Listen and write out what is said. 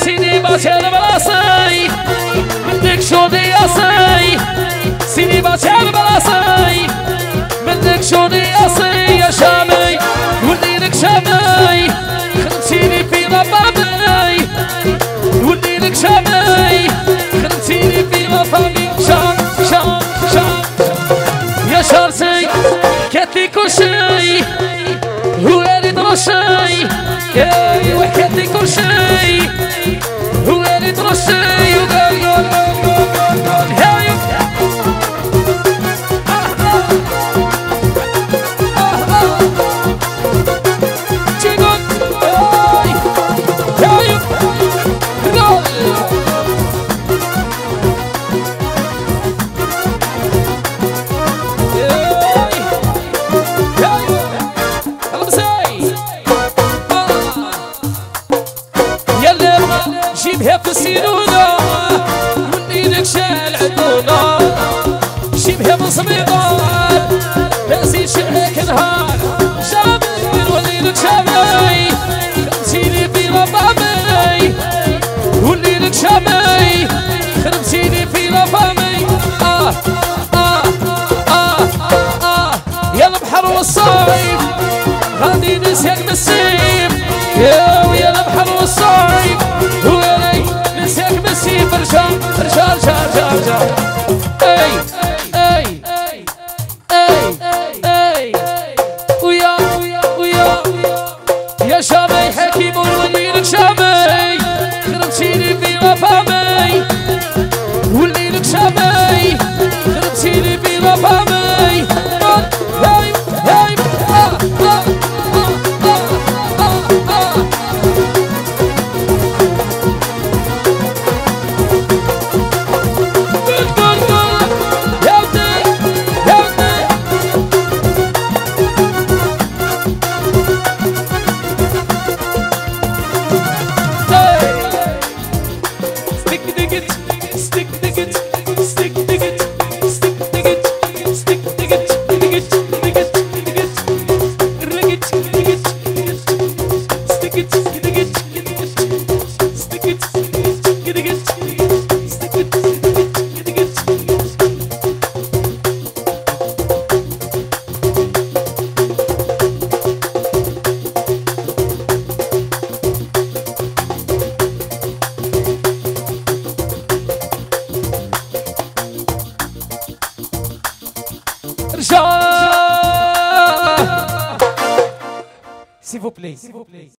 سيدي باشر براسي منك شوني يا سي سيدي باشر براسي منك شوني يا سي يا شامي ولي لك شامي خلتيني في ربابي ولي لك شامي خلتيني في ربابي شام شام شام يا شارسي كاتلي كل شي هو يريد رشي وحكاتلي كل شي هو يريد رشي جيبها في السينونة ولي لك شال عدونة جيبها مصميمة باسي شعلك نهار شامي ولي لك شامي خربتيني في ربامي ولي لك شامي خربتيني في ربامي يا البحر والصيف غادي نسيك بالسيف يا البحر والصيف نسيك بالسيف رجال رجال رجال رجال اي اي اي اي ويا ويا يا شامي حكيم ولي لك شامي خربتيني في رفامي ولي لك شامي خربتيني في رفامي هاي هاي S'il vous plaît.